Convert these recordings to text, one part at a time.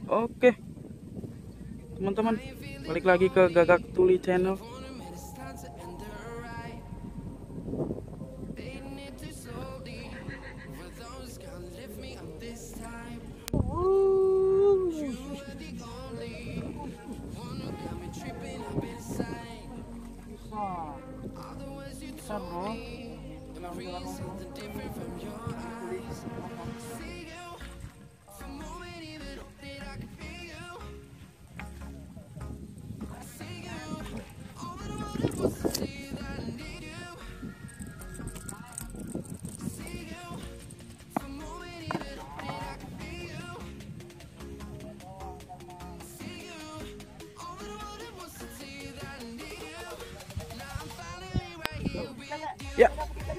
Oke, teman-teman, balik lagi ke Gagak Tuli channel. Bisa bro. Ya,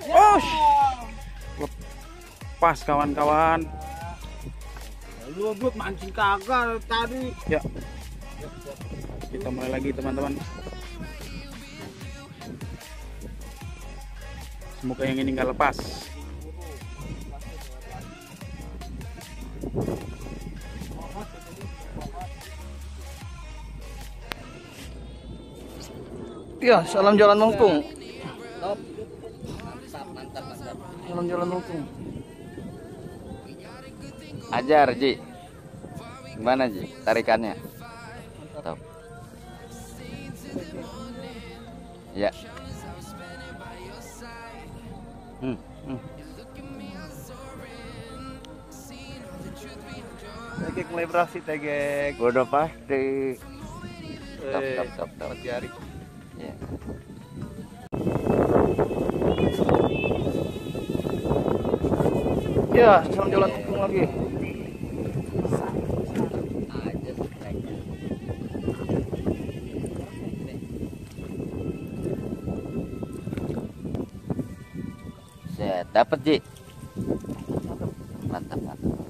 lepas kawan-kawan. Lu buat mancing kagak tadi. Ya, kita mulai lagi teman-teman. Semoga yang ini nggak lepas. Ya, salam jalan melengkung. Mantap. Salam jalan melengkung. Ajar Ji, gimana Ji tarikannya? Top. Ya. Tegek mulai beraksi tegek. Udah pasti. Top. Jari. Ya. Ya, salam jalan melengkung lagi. Set, dapat Ji. Mantap.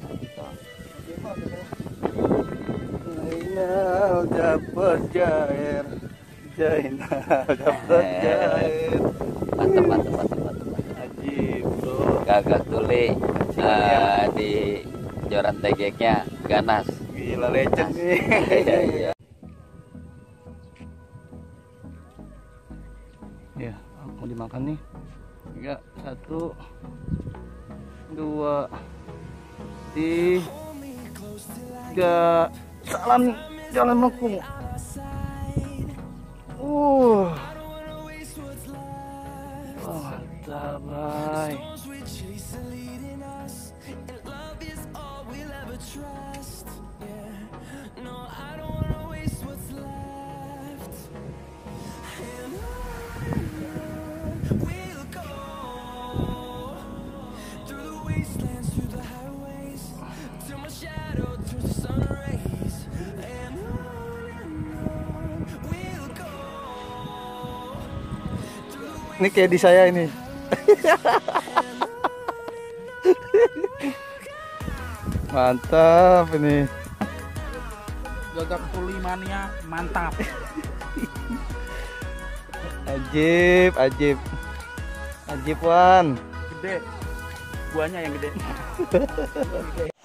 Jainal dapat jair. Mantap. Ajib bro. Gagak Tuli di joran tegeknya ganas. Gila legend nih. Iya. Ya, mau dimakan nih. 3, 1, 2, 3. Salam jalan melengkung. Mantap, bye. Ini kayak di saya ini. Mantap ini. Gagak Tuli mania mantap. Ajib Wan. Gede, buahnya yang gede.